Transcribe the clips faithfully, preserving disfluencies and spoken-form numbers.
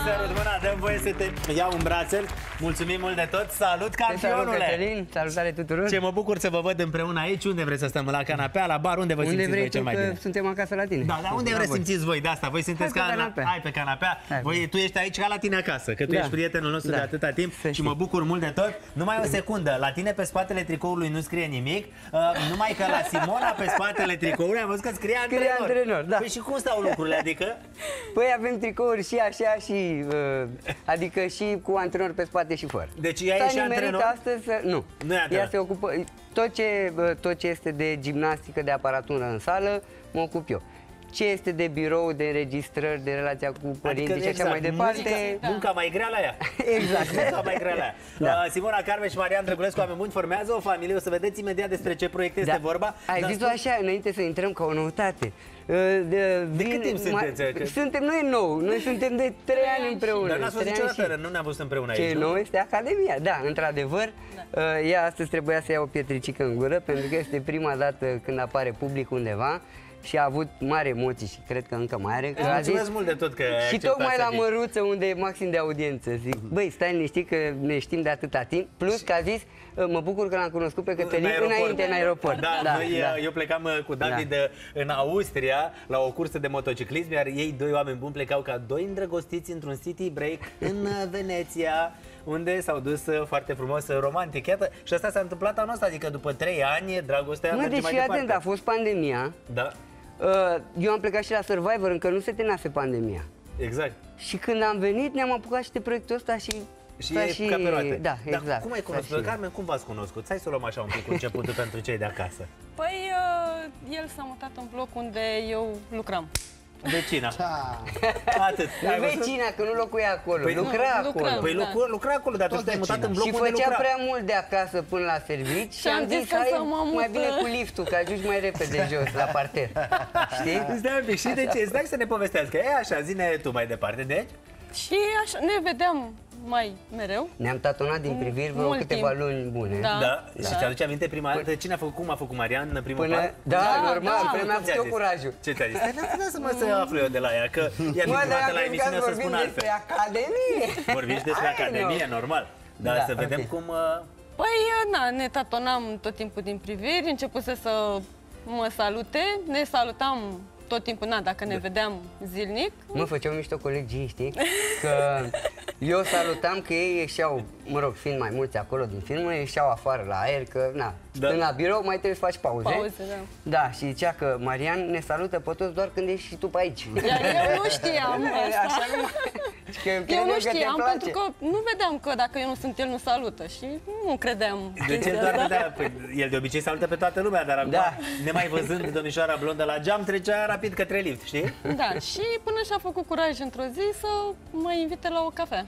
sărut mâna, dăm voie să te iau în brațel. Mulțumim mult de tot. Salut, campionule! Salut, Cătălin. Salutare tuturor. Ce mă bucur să vă văd împreună aici. Unde vreți să stăm? La canapea, la bar? Unde vă unde simțiți voi cel mai bine? Suntem acasă la tine. Da, dar unde vreți să simțiți voi de asta? Voi sunteți Hai ca pe canapea. Hai pe canapea. Hai, voi, tu ești aici ca la tine acasă, că tu Da. ești prietenul nostru Da. de atâta timp Să și știi. mă bucur mult de tot. Numai o secundă, la tine pe spatele tricoului nu scrie nimic, uh, numai că la Simona pe spatele tricoului am văzut că scrie Scrie antrenor. antrenor, da. Păi și cum stau lucrurile, adică? Păi avem tricouri și așa și uh, adică și cu antrenor pe spate și fără. Deci ea e S-a și nimerit antrenor? astăzi să... Nu. Nu e antrenor. Ea se ocupă tot ce uh, tot ce este de gimnastică, de aparatură în sală, mă ocup eu. Ce este de birou, de înregistrări, de relația cu părinții Adică, și așa mai departe. Munca, munca mai grea la ea. Exact. Munca mai grea la ea. Da. Uh, Simona Carmen și Marian Drăgulescu, oameni buni, formează o familie. O să vedeți imediat despre ce proiect este Da. vorba. Ai Dar zis-o așa, înainte să intrăm ca o noutate. Uh, De, De cât timp sunteți? Că- Suntem noi nou, noi suntem de trei ani împreună. Dar n-ați fost trei ani niciodată, și- nu ne-am văzut împreună Ce aici, e nu? nou este Academia, da, într-adevăr. Uh, Ea astăzi trebuia să ia o pietricică în gură, pentru că este prima dată când apare public undeva și a avut mari emoții și cred că încă mai are. Că Îți a mulțumesc zis, mult de tot că ai și acceptat tocmai să la vii. Măruță, unde e maxim de audiență, zic, băi, stai liniștit că ne știm de atâta timp, plus că a zis, uh, mă bucur că l-am cunoscut pe Cătălin înainte în aeroport. Da, noi, eu plecam uh, cu David Da. uh, în Austria la o cursă de motociclism, iar ei doi oameni buni plecau ca doi îndrăgostiți într-un city break în uh, Veneția, unde s-au dus uh, foarte frumos, uh, romantic. Iată, și asta s-a întâmplat anul ăsta, adică după trei ani, dragostea Mă, merge deci mai fii departe. atent, a fost pandemia. Da, Uh, Eu am plecat și la Survivor, încă nu se terminase pandemia. exact. Și când am venit, ne-am apucat și de proiectul ăsta și... Și s-a e ca pe roate. Da, Dar exact. cum ai s-a cunoscut? și- Carmen, cum v-ați cunoscut? Hai să o luăm așa un pic cu începutul pentru cei de acasă. Păi, uh, el s-a mutat în bloc unde eu lucram. Vecina. Da. Atât. Nu Ai văzut? vecina, că nu locuia acolo, Păi nu, lucra nu, acolo. lucram. Păi Da. lucra, lucra acolo, dar tu te-ai mutat în bloc Și unde făcea lucra. prea mult de acasă până la servici și am zis, că hai să mă mai mut, bine uh. cu liftul, că ajungi mai repede jos, la parter. Știi? Stai un pic, și de ce? Stai să ne povestească. E așa, zine tu mai departe. Deci? Și așa, ne vedeam mai mereu. Ne-am tatonat din priviri vreo Mult câteva timp. luni bune. Da. Da. Și Da. ți-aduce aminte prima dată? Cine a făcut, cum a făcut Marian în primul Până, pas? da, Da, normal, da. până mi-a Cum ți-a făcut eu zis? curajul. Ce ți-a zis? Stai, lasă mă să aflu eu de la ea, că ea Mă, prima dar dată la am emisiune o să vorbim spun altfel. despre Academie. Vorbiți despre Hai, Academie, nu. normal. Dar Da, să vedem ok. cum... uh, Păi, na, ne tatonam tot timpul din priviri, începuse să mă salute, ne salutam tot timpul, na, dacă ne vedeam zilnic. Mă, făceau mișto colegii, știi? Că eu salutam că ei ieșeau, mă rog, fiind mai mulți acolo din filmă, ieșeau afară la aer, că, na, Da. stând la birou mai trebuie să faci pauze. Pauze, da. Da, și zicea că Marian ne salută pe toți doar când ești și tu pe aici. Iar eu nu știam asta. Așa nu Și că Eu credeam nu că te știam, place. pentru că nu vedeam că dacă eu nu sunt, el nu salută și nu credeam De ce chestia doar asta. vedea? Păi, el de obicei salută pe toată lumea, dar acum, Da. nemai văzând domnișoara blondă la geam, trecea rapid către lift, știi? Da, și până și-a făcut curaj într-o zi să mă invite la o cafea.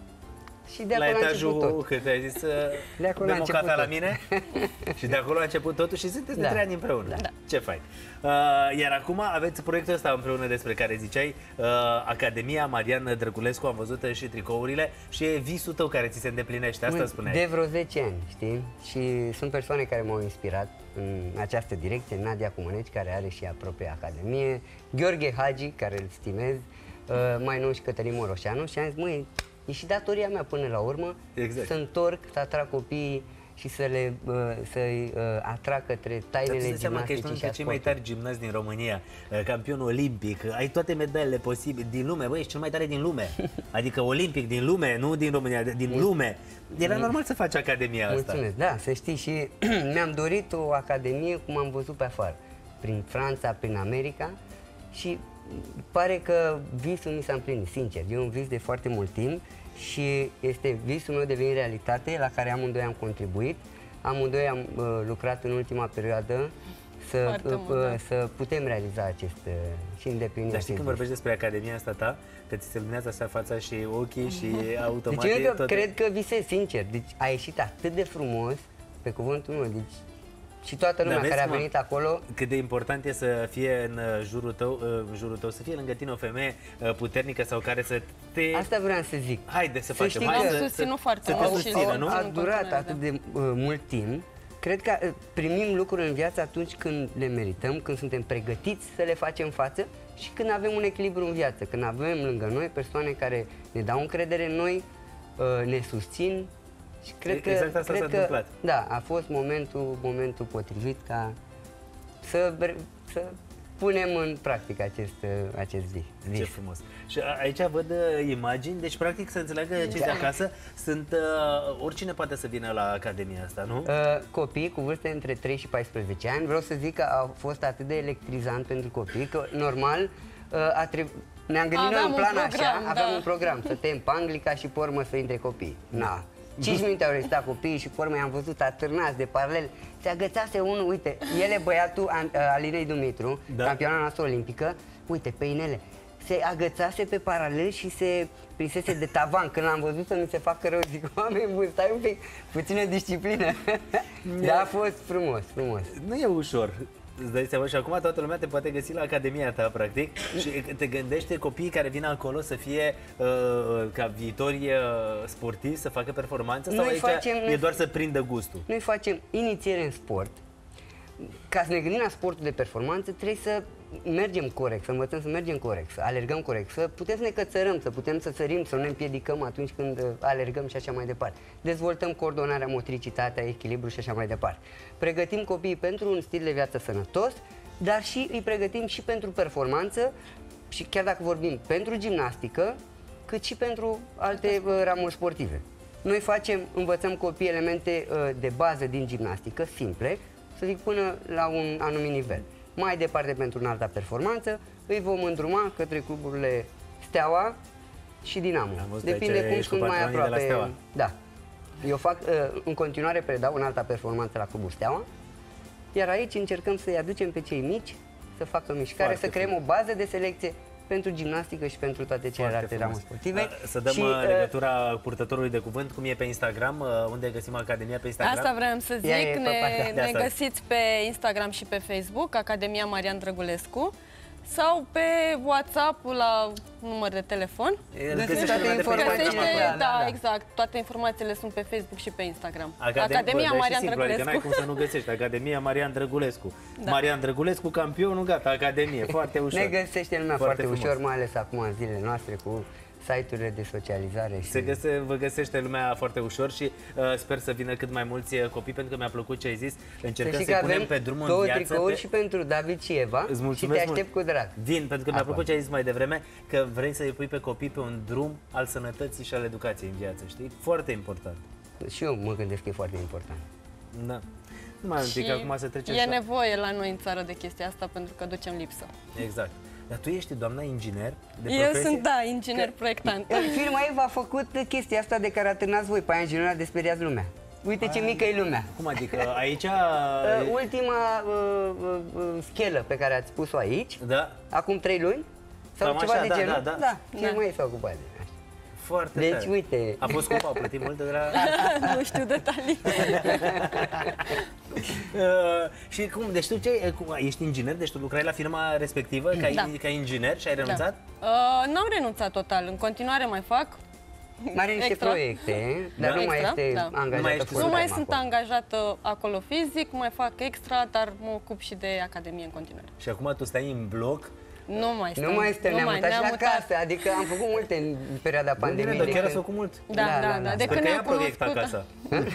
Și de La acolo a început etajul, tot. cât ai zis, De acolo a bem o început cafea la tot. mine și de acolo a început totul și sunteți de Da. trei ani împreună. Da. Ce fain. Uh, iar acum aveți proiectul ăsta împreună despre care ziceai, uh, Academia Marian Drăgulescu, am văzut și tricourile și e visul tău care ți se îndeplinește, asta Măi, spuneai. De vreo zece ani, știi? Și sunt persoane care m-au inspirat în această direcție. Nadia Cumăneci, care are și ea propria academie, Gheorghe Hagi, care îl stimez, uh, mai nou și Cătălin Moroșanu și am zis, măi, e și datoria mea până la urmă Exact. să întorc, să atrag copiii și să le uh, să-i uh, atrag către Dar tu tainele îți dai seama că ești gimnasticii unul și dintre a cei mai sportului. tari gimnazi din România, uh, campion olimpic, uh, ai toate medalele posibile din lume, băi, ești cel mai tare din lume. Adică olimpic din lume, nu din România, din lume. Era normal să faci Academia asta. Mulțumesc, da, să știi și mi-am dorit o academie cum am văzut pe afară, prin Franța, prin America și pare că visul mi s-a împlinit, sincer. E un vis de foarte mult timp și este visul meu deveni realitate, la care amândoi am contribuit. Amândoi am uh, lucrat în ultima perioadă să, Foarte uh, mult, da. să putem realiza acest uh, și îndeplini Dar știi acest când vis. vorbești despre Academia asta ta, că ți se luminează așa fața și ochii și automat Deci e eu tot... cred că visez, sincer. Deci a ieșit atât de frumos, pe cuvântul meu, deci și toată lumea vezi, care a mă, venit acolo. Cât de important e să fie în uh, jurul tău, uh, în jurul tău, să fie lângă tine o femeie uh, puternică sau care să te... Asta vreau să zic. Haide să Să facem, știi hai că să, am susținut să, foarte să te mult Au, și susțină, au, nu? a în durat continuare, atât de uh, mult timp cred că uh, primim lucruri în viață atunci când le merităm, când suntem pregătiți să le facem față și când avem un echilibru în viață, când avem lângă noi persoane care ne dau încredere în noi, uh, ne susțin. Și cred că, exact asta cred s-a că, întâmplat. Da, a fost momentul, momentul potrivit ca să, să punem în practică acest, acest vis. Ce frumos. Și a- aici văd uh, imagini, deci practic să înțeleagă cei de acasă, sunt, uh, oricine poate să vină la Academia asta, nu? Uh, copii cu vârste între trei și paisprezece ani, vreau să zic că a fost atât de electrizant pentru copii, că normal uh, a treb- ne-am gândit noi Aveam în un plan program, așa, aveam da. un program, să tem pe Anglica și pe urmă să intre copii. Na. cinci minute au restat copiii și pe urmă i-am văzut atârnați de paralel. Se agățase unul, uite, el e băiatul An- Alinei Dumitru, Da. campioana noastră olimpică, uite, pe inele. Se agățase pe paralel și se prinsese de tavan. Când l-am văzut să nu se facă rău, zic, oameni buni, stai un pic, puțină disciplină. Dar a fost frumos, frumos. Nu e ușor. Îți dai seama și acum toată lumea te poate găsi la Academia ta, practic, și te gândește copiii care vin acolo să fie uh, ca viitori uh, sportivi, să facă performanță, sau Noi aici facem- e doar să prindă gustul? Noi facem inițiere în sport. Ca să ne gândim la sportul de performanță, trebuie să mergem corect, să învățăm să mergem corect, să alergăm corect, să putem să ne cățărăm, să putem să sărim, să nu ne împiedicăm atunci când uh, alergăm și așa mai departe. Dezvoltăm coordonarea, motricitatea, echilibru și așa mai departe. Pregătim copiii pentru un stil de viață sănătos, dar și îi pregătim și pentru performanță și chiar dacă vorbim pentru gimnastică, cât și pentru alte uh, ramuri sportive. Noi facem, învățăm copiii elemente uh, de bază din gimnastică, simple, să zic până la un anumit nivel. Mai departe, pentru înalta performanță, îi vom îndruma către cluburile Steaua și Dinamo. Am văzut Depinde aici cum ești cu sunt mai patroanii de la aproape. Steaua. Da. Eu fac, uh, în continuare predau înalta performanță la clubul Steaua, iar aici încercăm să-i aducem pe cei mici să facă mișcare, Foarte să creăm frumos. o bază de selecție pentru gimnastică și pentru toate celelalte ramuri sportive. A, Să dăm și, uh, uh, legătura purtătorului de cuvânt, cum e pe Instagram, uh, unde găsim Academia pe Instagram. Asta vreau să Ea e zic, pe ne, partea de ne asta. găsiți pe Instagram și pe Facebook, Academia Marian Drăgulescu, sau pe WhatsApp la număr de telefon. El Găsiți găsește toate lumea de pe informațiile. Instagram Găsește, acolo. da, da, da. exact. Toate informațiile sunt pe Facebook și pe Instagram. Academ- Academia bă, dar e și Marian simplu, adică Drăgulescu. n-ai cum să nu găsești. Academia Marian Drăgulescu. Da. Marian Drăgulescu, campionul, gata, Academie. Foarte ușor. Ne găsește lumea Foarte foarte, frumos. ușor, mai ales acum în zilele noastre cu site-urile de socializare. Și... Se găse, vă găsește lumea foarte ușor și uh, sper să vină cât mai mulți uh, copii, pentru că mi-a plăcut ce ai zis. Să Încercăm știi să-i că punem avem pe drumul două în viață. tricouri pe... și pentru David și Eva Îți și mulțumesc te aștept mult. cu drag. Vin, pentru că mi-a Acolo. plăcut ce ai zis mai devreme, că vrei să-i pui pe copii pe un drum al sănătății și al educației în viață, știi? Foarte important. Și eu mă gândesc că e foarte important. Da. Nu mai un pic, Și acum să trecem e și la- nevoie la noi în țară de chestia asta pentru că ducem lipsă. Exact. Dar tu ești doamna inginer de Eu profesie? sunt, da, inginer proiectant. În firma Eva a făcut chestia asta de care atârnați voi, pe aia ingineria de speriați lumea. Uite ce mică e lumea. Cum adică? Aici... Uh, ultima uh, uh, uh, schelă pe care ați pus-o aici, Da? acum trei luni, sau Cam ceva așa, de da, genul. da, da. da, Da. firma ei s-a ocupat de asta. Foarte Deci, tare. uite. A fost scump, au plătit mult de la... Nu știu detalii. Uh, și cum, deci tu ce, cum, ești inginer, deci tu lucrai la firma respectivă ca, Da. ca inginer și ai renunțat? Da. Uh, n-am renunțat total, în continuare mai fac. Mai are niște Extra. proiecte, dar Da. nu mai Extra, este da. angajată Nu mai ești- full-time Nu mai acolo. sunt angajată acolo fizic, mai fac extra, dar mă ocup și de Academie în continuare. Și acum tu stai în bloc. Nu mai stăm. Nu mai este, ne-am mutat și ne-am la casă, adică am făcut multe în perioada Bine, pandemiei. dar de chiar când- ați făcut mult. Da, da, da. da. De Sper când că ne-am ea proiecta cunoscut, casa.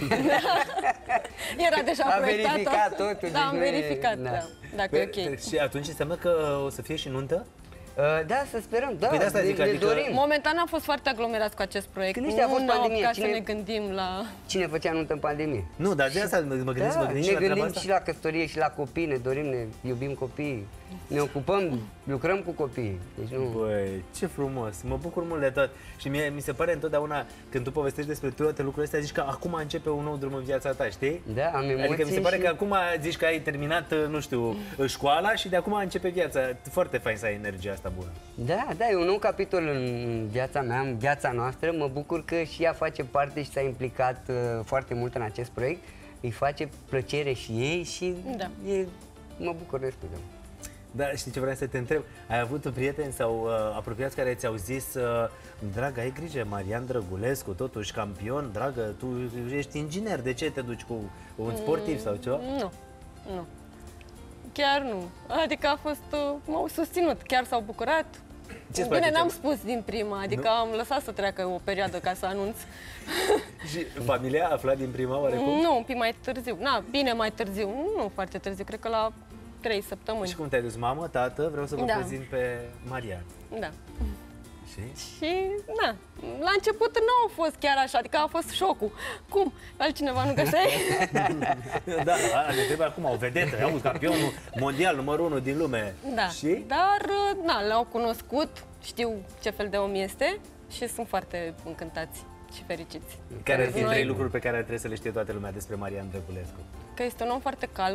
era deja A proiectată. verificat totul, deci Da, am nu e- verificat, da. da. Dacă e ok. Și atunci înseamnă că o să fie și nuntă? Uh, da, să sperăm, da, Păi de asta ne, zic, ne adică- dorim. Momentan am fost foarte aglomerați cu acest proiect. Când ăștia a fost Nu ne-au pandemie, apucat cine- să ne gândim la... Cine făcea nuntă în pandemie? Nu, dar de asta mă, mă gândesc, Da, mă gândesc și ne la treaba gândim asta. și la căsătorie și la copii, ne dorim, ne iubim copiii, ne ocupăm, lucrăm cu copiii. Deci nu... Băi, ce frumos, mă bucur mult de tot. Și mie, mi se pare întotdeauna, când tu povestești despre toate lucrurile astea, zici că acum începe un nou drum în viața ta, știi? Da, am emoții Adică mi se pare și... că acum zici că ai terminat, nu știu, școala și de acum începe viața. Foarte fain să ai energia asta bună. Da, da, e un nou capitol în viața mea, în viața noastră. Mă bucur că și ea face parte și s-a implicat uh, foarte mult în acest proiect. Îi face plăcere și ei și Da. e, mă bucur destul de mult. Da, știi ce vreau să te întreb? Ai avut prieteni sau uh, apropiați care ți-au zis uh, dragă, ai grijă, Marian Drăgulescu, totuși campion, dragă, tu ești inginer, de ce te duci cu un sportiv mm, sau ceva? Nu, nu. Chiar nu. Adică a fost, uh, m-au susținut, chiar s-au bucurat. Ce-ți Bine, place n-am cel- spus din prima, adică Nu? am lăsat să treacă o perioadă ca să anunț. Și familia a aflat din prima oarecum? Nu, un pic mai târziu. Na, bine mai târziu, nu foarte târziu, cred că la trei săptămâni. Și cum te-ai dus? Mamă, tată, vreau să vă Da. prezint pe Marian. Da. Și? Și, na, la început nu a fost chiar așa, adică a fost șocul. Cum? Altcineva nu găseai? Da, a, ne trebuie acum o vedetă, auzi, campionul mondial numărul unu din lume. Da, Și? dar, na, l-au cunoscut, știu ce fel de om este și sunt foarte încântați și fericiți. Care ar fi Noi- trei lucruri pe care trebuie să le știe toată lumea despre Marian Drăgulescu? Că este un om foarte calm.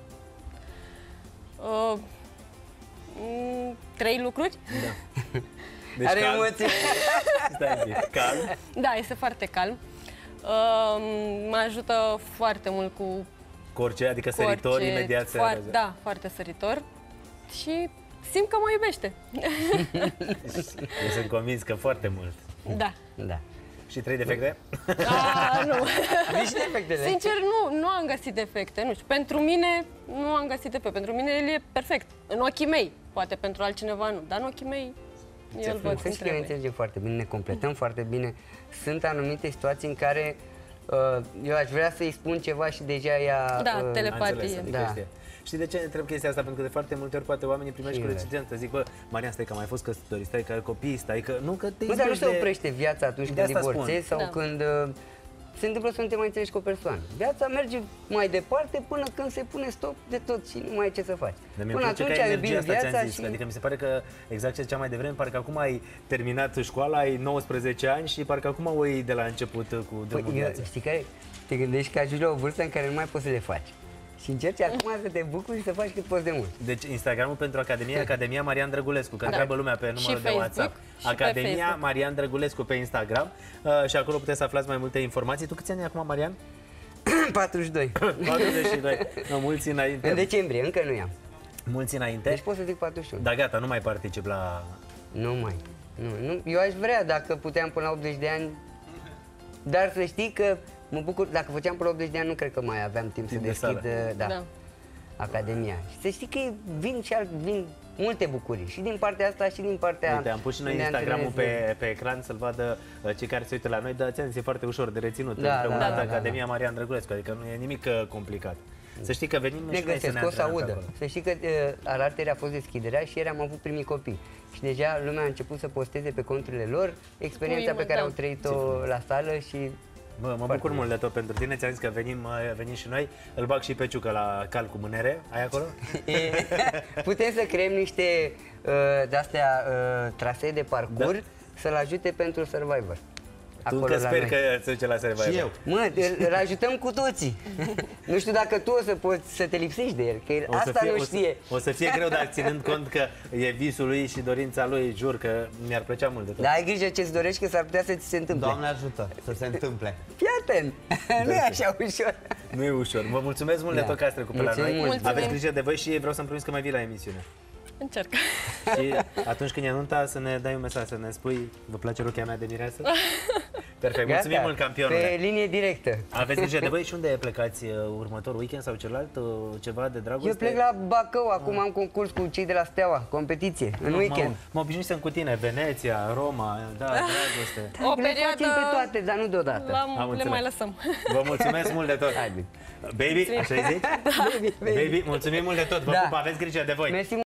Uh, mm, trei lucruri? Da. Deci Are calm. emoții. Stai zi, calm. Da, este foarte calm. Uh, mă ajută foarte mult cu Cu orice, adică săritor, orice, imediat se foar- rezează. Da, foarte săritor. Și simt că mă iubește. Eu sunt convins că foarte mult. Da. Da. Și trei defecte? A, nu. Nici defectele. Sincer, nu, nu am găsit defecte. Nu știu, pentru mine nu am găsit defecte. Pentru mine el e perfect. În ochii mei. Poate pentru altcineva nu, dar în ochii mei eu îl văd cum Să știi că ne trebuie. înțelegem foarte bine, ne completăm foarte bine. Sunt anumite situații în care uh, eu aș vrea să-i spun ceva și deja ea... Da, uh, tele- Am înțeles, Telepatie. adică Da. știe. Știi de ce întreb chestia asta? Pentru că de foarte multe ori poate oamenii primești Și cu eu. reticență. Zic, bă, Marian, stai că am mai fost căsătorit, stai că ai copii, stai că... Nu, că te Bă, dar nu izbești se de- oprește viața atunci De când asta divorțezi spun. sau Da. când uh, se întâmplă să nu te mai înțelegi cu o persoană. Viața merge mai departe până când se pune stop de tot și nu mai ai ce să faci. Dar mi-e Până place atunci că ai ai iubit energia asta, viața ți-am zis. și... Adică mi se pare că, exact ce ziceam mai devreme, parcă acum ai terminat școala, ai nouăsprezece ani și parcă acum o iei de la început cu drumul Păi, viață. eu, știi care? Te gândești că ajungi la o vârstă în care nu mai poți să le faci. Și încerci acum să te bucuri și să faci cât poți de mult. Deci Instagramul pentru Academia, Academia Marian Drăgulescu, că Da. întreabă lumea pe numărul Și de Facebook, WhatsApp. și pe Academia Facebook. Marian Drăgulescu pe Instagram uh, și acolo puteți să aflați mai multe informații. Tu câți ani ai acum, Marian? patruzeci și doi. patruzeci și doi. No, mulți înainte. În decembrie, încă nu i-am. Mulți înainte. Deci pot să zic patruzeci și unu. Da, gata, nu mai particip la... Nu mai. Nu, nu. Eu aș vrea dacă puteam până la optzeci de ani, dar să știi că mă bucur, dacă făceam până la optzeci de ani, nu cred că mai aveam timp Timp să de deschid sală. da, Da. Academia. Și să știi că vin și alt, vin multe bucurii, și din partea asta și din partea... Uite, am pus și noi unde Instagramul antrenez. pe, pe ecran să-l vadă uh, cei care se uită la noi, dar ți-am zis, e foarte ușor de reținut. Da, Împreună da, cu da, Academia da, Marian Drăgulescu, adică nu e nimic uh, complicat. Să știi că venim Ne și noi să ne găsesc, o să antrenăm pe audă. acolo. Să știi că uh, alaltăieri a fost deschiderea și ieri am avut primii copii. Și deja lumea a început să posteze pe conturile lor experiența Ui, pe care da. au trăit-o la sală și... Bă, mă bucur mult de tot pentru tine, ți-am zis că venim, uh, venim și noi. Îl bag și pe Ciucă la cal cu mânere, ai acolo? Putem să creăm niște uh, de-astea uh, trasee de parcurs Da. să-l ajute pentru Survivor. Tu încă sper că se duce la Survivor. Și eu. Mă, îl, îl ajutăm cu toții. Nu știu dacă tu o să poți să te lipsești de el, că el O să asta fie, nu o știe. să, o să fie greu, dar ținând cont că e visul lui și dorința lui, jur că mi-ar plăcea mult de tot. Dar ai grijă ce-ți dorești, că s-ar putea să ți se întâmple. Doamne ajută să se întâmple. Fii atent! Nu e așa ușor. Nu e ușor. Vă mulțumesc mult Da. de tot că ați trecut pe la Mulțumim noi. mult. Mulțumim. Aveți grijă de voi și vreau să-mi promis că mai vii la emisiune. Încerc. Și atunci când e anunta, să ne dai un mesaj, să ne spui, vă place rochia mea de mireasă? Perfect, mulțumim Gata, mult, campionule. Pe linie directă. Aveți grijă de voi și unde plecați uh, următor weekend sau celălalt? Uh, ceva de dragoste? Eu plec la Bacău, acum am concurs cu cei de la Steaua, competiție, în Nu, weekend. Mă, mă obișnuisem cu tine, Veneția, Roma, da, dragoste. O Le perioadă facem pe toate, dar nu deodată. la, Am le înțeles. mai lăsăm. Vă mulțumesc mult de tot. Haide. Baby, așa-i zici? Baby, baby. Baby, mulțumim mult de tot. Vă Da. pup, aveți grijă de voi. Mersi